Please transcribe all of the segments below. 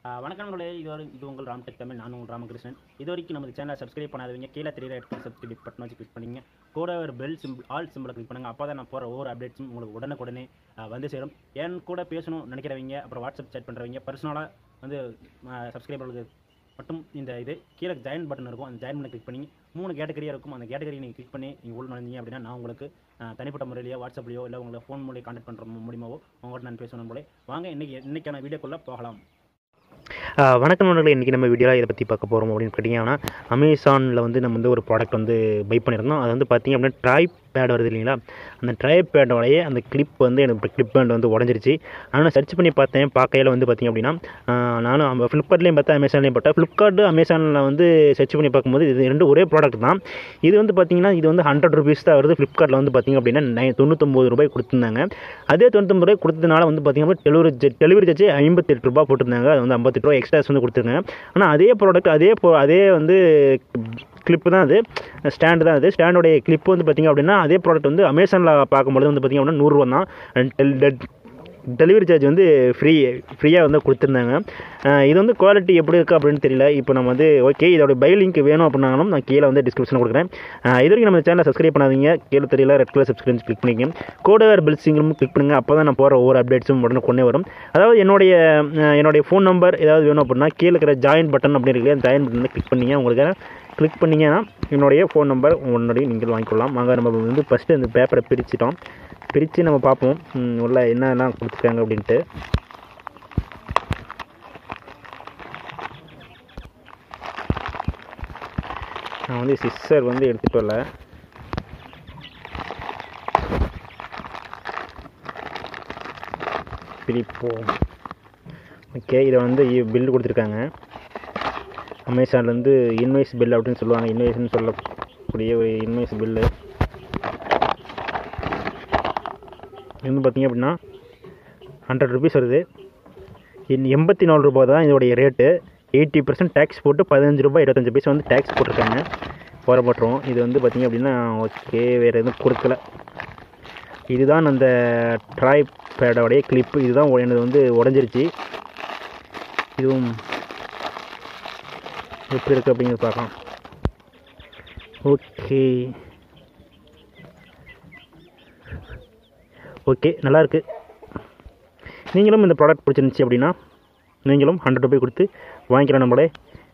வணக்கம் நண்பர்களே, இது உங்கள் ராம்டெக்tamil. நான் உங்கள் ராமகிருஷ்ணன். இது வரைக்கும் நம்ம சேனலை சப்ஸ்கிரைப் பண்ணாதவங்க கீழே தெரியற இடத்துல சப்ஸ்கிரைப் பட்டன் வச்சு கிளிக் பண்ணிங்க. கூட ஒரு பெல் சிம்பிள் ஆல் சிம்பிளை கிளிக் பண்ணுங்கள். அப்போ தான் நான் போகிற ஒவ்வொரு அப்டேட்ஸும் உங்களுக்கு உடனுக்குடனே வந்து சேரும். என் கூட பேசணும் நினைக்கிறவங்க, அப்புறம் வாட்ஸ்அப் சேட் பண்ணுறவங்க, பர்சனலாக வந்து சப்ஸ்கிரைபர்களுக்கு மட்டும் இந்த இது கீழே ஜாயின் பட்டன் இருக்கும். அந்த ஜாயின் பண்ணி கிளிக் பண்ணி 3 கேட்டகரியாக இருக்கும். அந்த கேட்டகரி நீங்கள் கிளிக் பண்ணி நீங்கள் உள்ள நுழைஞ்சிங்க அப்படின்னா நான் உங்களுக்கு தனிப்பட்ட முறையிலையோ வாட்ஸ்அப்லையோ இல்லை உங்களை ஃபோன் மூலியம் கான்டாக்ட் பண்ணுற மூலியமாவோ உங்கள்கிட்ட நான் பேசணும் போல. வாங்க இன்றைக்கான வீடியோக்குள்ளே போகலாம். வணக்கம் நண்பர்களே, இன்றைக்கி நம்ம வீடியோவில் இதை பற்றி பார்க்க போகிறோம் அப்படின்னு கேட்டிங்கன்னா, அமேசானில் வந்து நம்ம வந்து ஒரு ப்ராடக்ட் வந்து பை பண்ணியிருந்தோம். அது வந்து பார்த்திங்க அப்படின்னா ட்ரை பேட் வருது இல்லைங்களா, அந்த ட்ரை பேடோடைய அந்த கிளிப் வந்து எனக்கு கிளிப் பேண்ட் வந்து உடஞ்சிருச்சு. ஆனால் சர்ச் பண்ணி பார்த்தேன், பார்க்கையில் வந்து பார்த்திங்க அப்படின்னா நானும் ஃப்ளிப்கார்ட்லேயும் பார்த்தேன், அமேசான்லேயும் பார்த்தேன். ஃப்ளிப்கார்ட்டு அமேசானில் வந்து சர்ச் பண்ணி பார்க்கும்போது இது ரெண்டு ஒரே ப்ராடக்ட் தான். இது வந்து பார்த்திங்கன்னா இது வந்து 100 rupees தான் வருது. ஃப்ளிப்கார்ட்டில் வந்து பார்த்திங்க அப்படின்னா 99 ரூபாய் கொடுத்துருந்தாங்க. அதே 99 ரூபாய் கொடுத்ததுனால வந்து பார்த்திங்க அப்படின்னா டெலிவரி சார்ஜ் 58 ரூபா போட்டிருந்தாங்க. அது வந்து 58 ரூபா எக்ஸ்ட்ராஸ் வந்து கொடுத்துருங்க. ஆனால் அதே ப்ராடக்ட் அதே வந்து கிளிப்பு தான், அது ஸ்டாண்டு தான். அது ஸ்டாண்டோடைய கிளிப்பு வந்து பார்த்திங்க அப்படின்னா அதே ப்ராடக்ட் வந்து அமேசானில் பார்க்கும்போது வந்து பார்த்திங்க அப்படின்னா 100 ரூபா தான். டெலிவரி சார்ஜ் வந்து ஃப்ரீயாக வந்து கொடுத்துருந்தாங்க. இது வந்து குவாலிட்டி எப்படி இருக்குது அப்படின்னு தெரியல. இப்போ நம்ம வந்து ஓகே, இதோட பை லிங்க் வேணும் அப்படின்னாலும் நான் கீழே வந்து டிஸ்கிரிப்ஷனில் கொடுக்குறேன். இது வரைக்கும் நம்ம சேனலை சப்ஸ்கிரைப் பண்ணாதீங்க, கீழே தெரியல ரெட் கலர் சப்ஸ்கிரைப் கிளிக் பண்ணிக்கோங்க. கூட வேறு பெல் சிங்கிளும் கிளிக் பண்ணுங்கள். அப்போ தான் நான் போகிற ஒவ்வொரு அப்டேட்ஸும் உடனே வரும். அதாவது என்னுடைய ஃபோன் நம்பர் ஏதாவது வேணும் அப்படின்னா கீழே இருக்கிற ஜாயின் பட்டன் அப்படின்னு இருக்கு, அந்த ஜாயின் பட்டன் கிளிக் பண்ணிங்க. உங்களுக்கு கிளிக் பண்ணிங்கன்னா என்னுடைய ஃபோன் நம்பர் உடனடியே நீங்கள் வாங்கிக்கொள்ளலாம். வாங்க, நம்ம வந்து ஃபஸ்ட்டு இந்த பேப்பரை பிரித்து நம்ம பார்ப்போம் உள்ள என்னெல்லாம் கொடுத்துருக்காங்க அப்படின்ட்டு. நான் வந்து சிஸ்ஸர் வந்து எடுத்துகிட்டு வரல. பிரிப்போம். ஓகே, இதை வந்து பில் கொடுத்துருக்காங்க. அமேசான்லேருந்து இன்வாய்ஸ் பில் அப்படின்னு சொல்லுவாங்க. இன்வாய்ஸ்ன்னு சொல்லக்கூடிய ஒரு இன்வாய்ஸ் பில்லு. இது வந்து பார்த்திங்க அப்படின்னா 100 rupees வருது. 84 ரூபா தான் இதோடைய ரேட்டு. 80% டேக்ஸ் போட்டு 15 ரூபாய் 25 பைசா வந்து டேக்ஸ் போட்டிருக்காங்க. போட்டுருவோம். இது வந்து பார்த்திங்க அப்படின்னா ஓகே, வேறு எதுவும் கொடுக்கல. இதுதான் அந்த ட்ரை பேடோடைய கிளிப்பு. இதுதான் எனது வந்து உடஞ்சிருச்சு. இதுவும் எப்படி இருக்குது அப்படிங்கிறது பார்க்கலாம். ஓகே, நல்லாயிருக்கு. நீங்களும் இந்த ப்ராடக்ட் பிடிச்சிருந்துச்சி அப்படின்னா நீங்களும் 100 ரூபாய் கொடுத்து வாங்கிக்கலாம். நம்மளே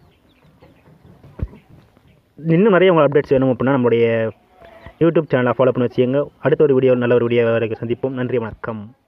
இன்னும் நிறைய உங்கள் அப்டேட்ஸ் வேணும் அப்படின்னா நம்மளுடைய யூடியூப் சேனலை ஃபாலோ பண்ணி வச்சுக்கோங்க. அடுத்த ஒரு வீடியோ நல்ல ஒரு வீடியோ வரைக்கும் சந்திப்போம். நன்றி, வணக்கம்.